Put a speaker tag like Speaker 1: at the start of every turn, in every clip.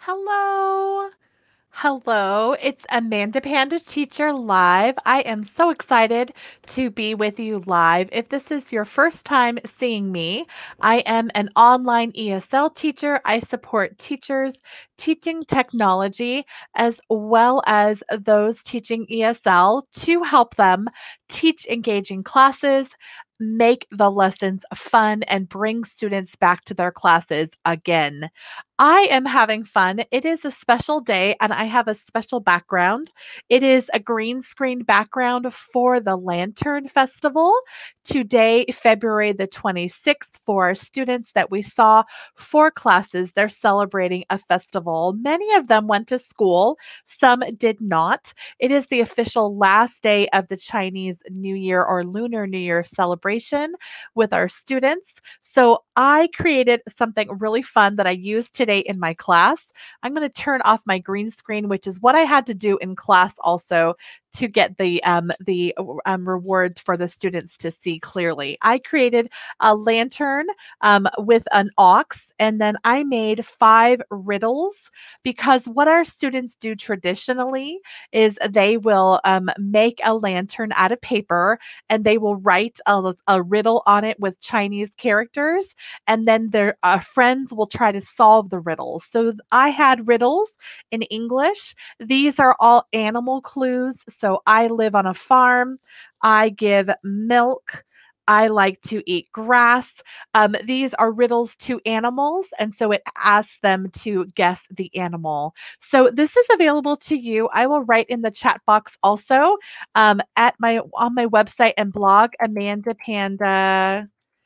Speaker 1: Hello. Hello. It's Amanda Panda Teacher Live. I am so excited to be with you live. If this is your first time seeing me, I am an online ESL teacher. I support teachers teaching technology as well as those teaching ESL to help them teach engaging classes, make the lessons fun, and bring students back to their classes again. I am having fun. It is a special day and I have a special background. It is a green screen background for the Lantern Festival. Today, February the 26th, for our students that we saw, four classes, they're celebrating a festival. Many of them went to school, some did not. It is the official last day of the Chinese New Year or Lunar New Year celebration with our students. So I created something really fun that I used today in my class. I'm going to turn off my green screen, which is what I had to do in class also to get the rewards for the students to see clearly. I created a lantern with an ox, and then I made 5 riddles because what our students do traditionally is they will make a lantern out of paper and they will write a riddle on it with Chinese characters, and then their friends will try to solve the riddles. So I had riddles in English. These are all animal clues. So I live on a farm. I give milk. I like to eat grass. These are riddles to animals, and so it asks them to guess the animal. So this is available to you. I will write in the chat box also at my on my website and blog, Amanda Panda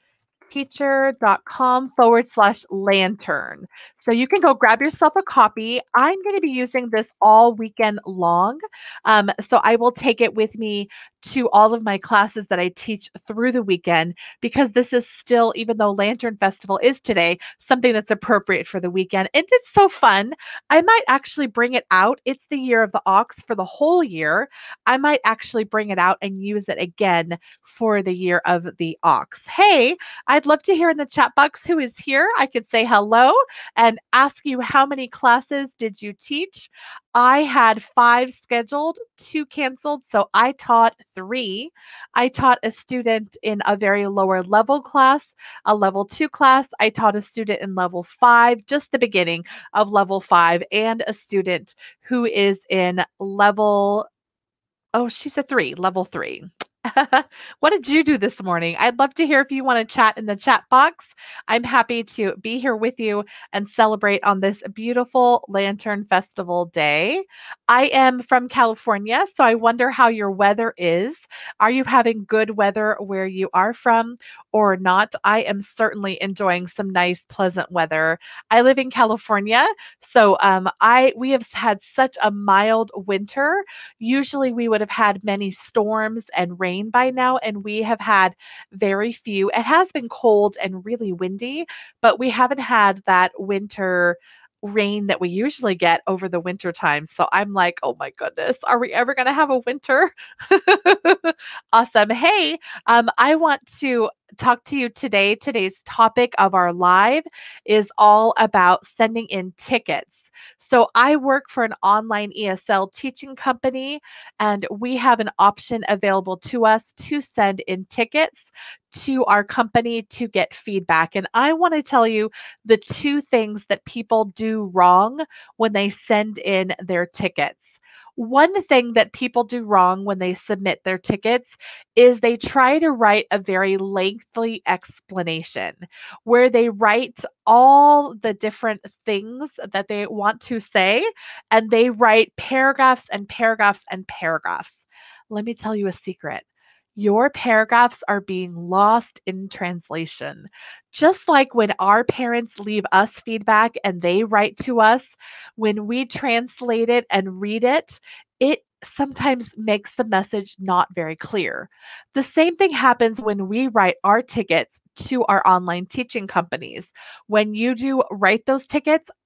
Speaker 1: teacher.com/lantern. So you can go grab yourself a copy. I'm going to be using this all weekend long. So I will take it with me to all of my classes that I teach through the weekend because this is still, even though Lantern Festival is today, something that's appropriate for the weekend. And it's so fun. I might actually bring it out. It's the year of the ox for the whole year. I might actually bring it out and use it again for the year of the ox. Hey, I'd love to hear in the chat box who is here. I could say hello and ask you how many classes did you teach? I had 5 scheduled, 2 canceled, so I taught 3. I taught a student in a very lower level class, a level 2 class. I taught a student in level 5, just the beginning of level 5, and a student who is in level, oh, she's a 3, level 3. What did you do this morning? I'd love to hear if you want to chat in the chat box. I'm happy to be here with you and celebrate on this beautiful Lantern Festival day. I am from California, so I wonder how your weather is. Are you having good weather where you are from or not? I am certainly enjoying some nice, pleasant weather. I live in California, so I we have had such a mild winter. Usually we would have had many storms and rain by now, and we have had very few. It has been cold and really windy, but we haven't had that winter rain that we usually get over the winter time. So I'm like, oh my goodness, are we ever going to have a winter? Awesome. Hey, I want to talk to you today. Today's topic of our live is all about sending in tickets. So I work for an online ESL teaching company, and we have an option available to us to send in tickets to our company to get feedback. And I want to tell you the 2 things that people do wrong when they send in their tickets. One thing that people do wrong when they submit their tickets is they try to write a very lengthy explanation where they write all the different things that they want to say, and they write paragraphs and paragraphs and paragraphs. Let me tell you a secret. Your paragraphs are being lost in translation. Just like when our parents leave us feedback and they write to us, when we translate it and read it, it sometimes makes the message not very clear. The same thing happens when we write our tickets to our online teaching companies. When you do write those tickets,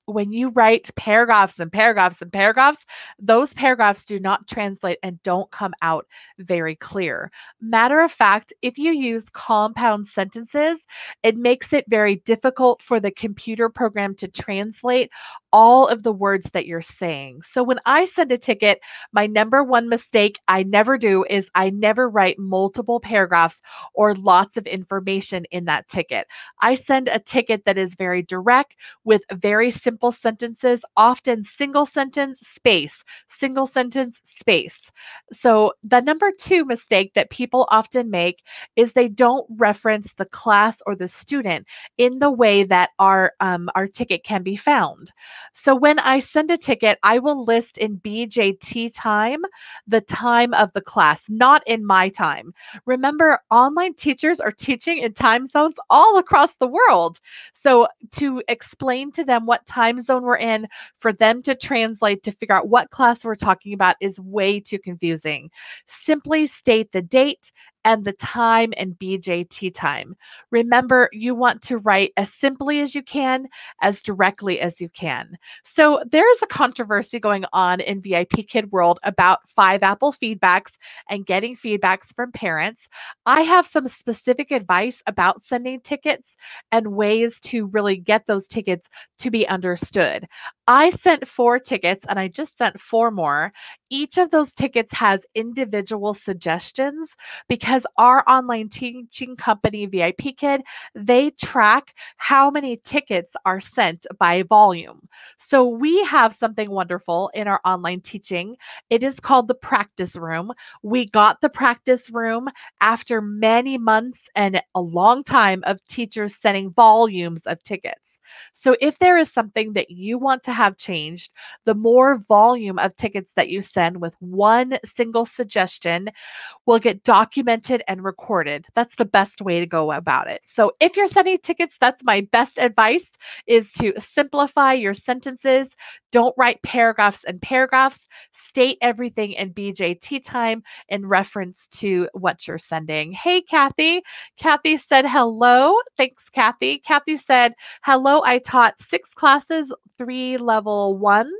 Speaker 1: when you write paragraphs and paragraphs and paragraphs, those paragraphs do not translate and don't come out very clear. Matter of fact, if you use compound sentences, it makes it very difficult for the computer program to translate all of the words that you're saying. So when I send a ticket, my number one mistake I never do is I never write multiple paragraphs or lots of information in that ticket. I send a ticket that is very direct with very simple sentences, often single sentence, space, single sentence, space. So the number two mistake that people often make is they don't reference the class or the student in the way that our ticket can be found. So when I send a ticket, I will list in BJT time the time of the class, not in my time. Remember, online teachers are teaching in time zones all across the world. So to explain to them what time zone we're in, for them to translate to figure out what class we're talking about is way too confusing. Simply state the date and the time and BJT time. Remember, you want to write as simply as you can, as directly as you can. So there's a controversy going on in VIP Kid world about 5 Apple feedbacks and getting feedbacks from parents. I have some specific advice about sending tickets and ways to really get those tickets to be understood. I sent 4 tickets and I just sent 4 more. Each of those tickets has individual suggestions because our online teaching company, VIP Kid, they track how many tickets are sent by volume. So we have something wonderful in our online teaching. It is called the practice room. We got the practice room after many months and a long time of teachers sending volumes of tickets. So if there is something that you want to have changed, the more volume of tickets that you send with one single suggestion will get documented and recorded. That's the best way to go about it. So if you're sending tickets, that's my best advice is to simplify your sentences. Don't write paragraphs and paragraphs. State everything in BJT time in reference to what you're sending. Hey, Kathy. Kathy said hello. Thanks, Kathy. Kathy said, hello, I taught 6 classes, 3 level 1s,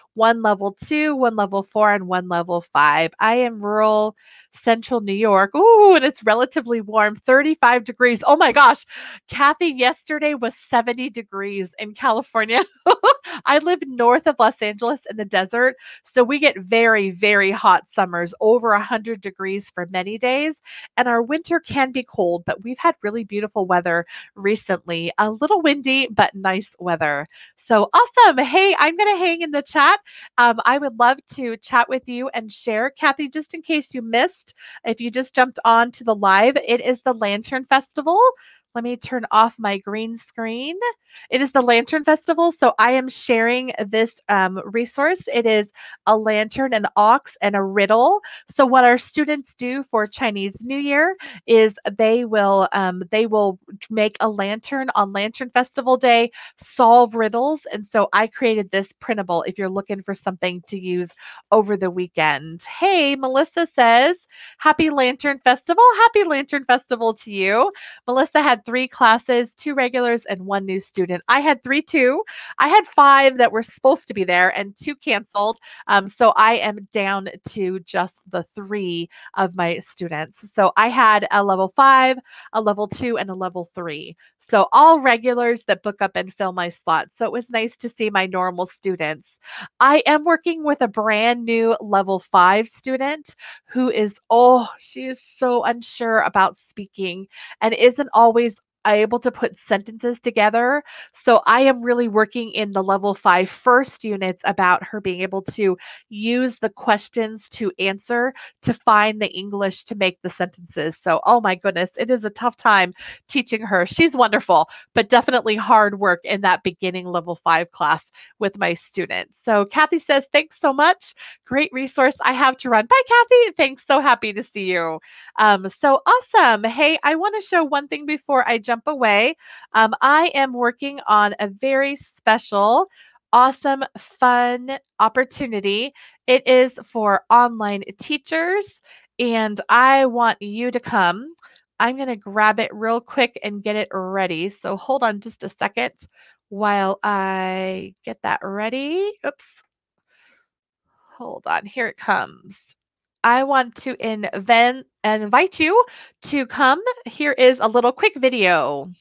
Speaker 1: 1 level 2, 1 level 4, and 1 level 5. I am rural central New York. Ooh, and it's relatively warm, 35 degrees. Oh my gosh. Kathy, yesterday was 70 degrees in California. I live north of Los Angeles in the desert, so we get very, very hot summers, over 100 degrees for many days. And our winter can be cold, but we've had really beautiful weather recently. A little windy, but nice weather. So awesome. Hey, I'm going to hang in the chat. I would love to chat with you and share. Kathy, just in case you missed, if you just jumped on to the live, it is the Lantern Festival. Let me turn off my green screen. It is the Lantern Festival. So I am sharing this resource. It is a lantern, an ox, and a riddle. So what our students do for Chinese New Year is they will make a lantern on Lantern Festival Day, solve riddles. And so I created this printable if you're looking for something to use over the weekend. Hey, Melissa says, Happy Lantern Festival. Happy Lantern Festival to you. Melissa had 3 classes, 2 regulars, and 1 new student. I had 3 too. I had 5 that were supposed to be there and 2 canceled. So I am down to just the 3 of my students. So I had a level 5, a level 2, and a level 3. So all regulars that book up and fill my slots. So it was nice to see my normal students. I am working with a brand new level 5 student who is, she is so unsure about speaking and isn't always able to put sentences together. So I am really working in the level 5 first units about her being able to use the questions to answer to find the English to make the sentences. So, oh my goodness, it is a tough time teaching her. She's wonderful, but definitely hard work in that beginning level 5 class with my students. So Kathy says, thanks so much. Great resource. I have to run. Bye, Kathy. Thanks. So happy to see you. So awesome. Hey, I want to show one thing before I jump away. I am working on a very special, awesome, fun opportunity. It is for online teachers, and I want you to come. I'm going to grab it real quick and get it ready. So hold on just a second while I get that ready. Oops. Hold on. Here it comes. I want to invite you to come. Here is a little quick video.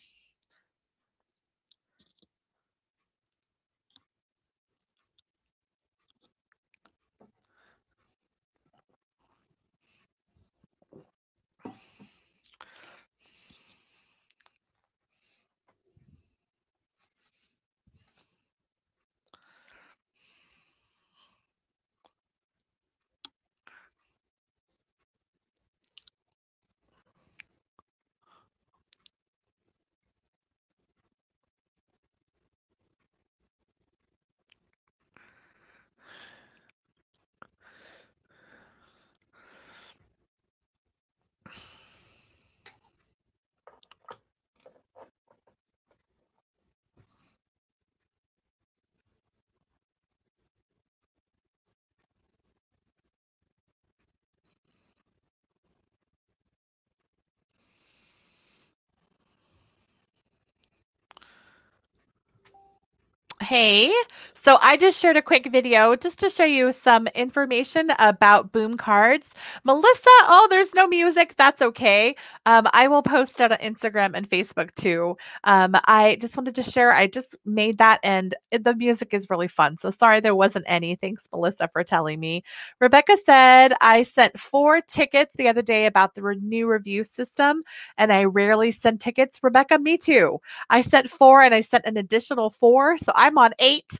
Speaker 1: Hey, so I just shared a quick video just to show you some information about Boom Cards. Melissa, oh, there's no music. That's okay. I will post it on Instagram and Facebook too. I just wanted to share, I just made that and the music is really fun. So sorry there wasn't any. Thanks, Melissa, for telling me. Rebecca said, I sent 4 tickets the other day about the new review system, and I rarely send tickets. Rebecca, me too. I sent 4 and I sent an additional 4. So I'm on 8.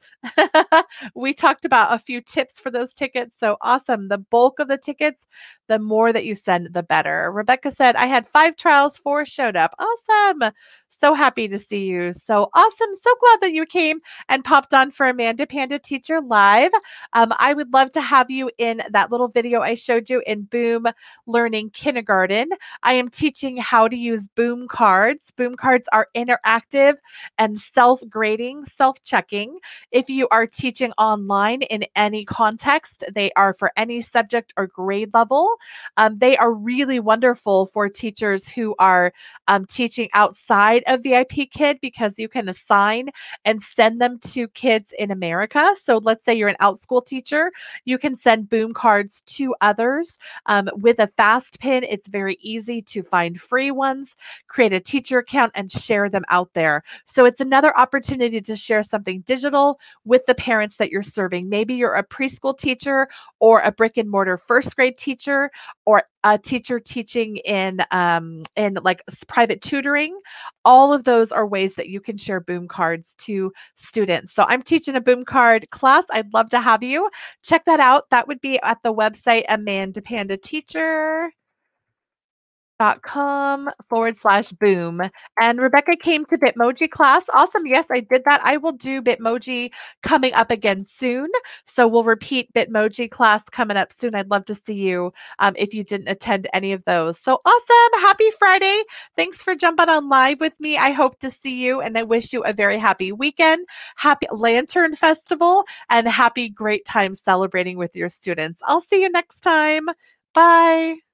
Speaker 1: We talked about a few tips for those tickets. So awesome. The bulk of the tickets, the more that you send, the better. Rebecca said, I had 5 trials, 4 showed up. Awesome. So happy to see you. So awesome. So glad that you came and popped on for Amanda Panda Teacher Live. I would love to have you in that little video I showed you in Boom Learning Kindergarten. I am teaching how to use Boom Cards. Boom Cards are interactive and self-grading, self-checking. If you are teaching online in any context, they are for any subject or grade level. They are really wonderful for teachers who are teaching outside of VIP Kid because you can assign and send them to kids in America. So let's say you're an outschool teacher, you can send Boom Cards to others. With a fast pin, it's very easy to find free ones, create a teacher account, and share them out there. So it's another opportunity to share something digital with the parents that you're serving. Maybe you're a preschool teacher or a brick and mortar first grade teacher or a teacher teaching in like private tutoring. All of those are ways that you can share Boom Cards to students. So I'm teaching a Boom Card class. I'd love to have you check that out. That would be at the website Amanda Panda Teacher .com/boom. And Rebecca came to Bitmoji class. Awesome. Yes, I did that. I will do Bitmoji coming up again soon. So we'll repeat Bitmoji class coming up soon. I'd love to see you if you didn't attend any of those. So awesome. Happy Friday. Thanks for jumping on live with me. I hope to see you and I wish you a very happy weekend, happy Lantern Festival, and happy great time celebrating with your students. I'll see you next time. Bye.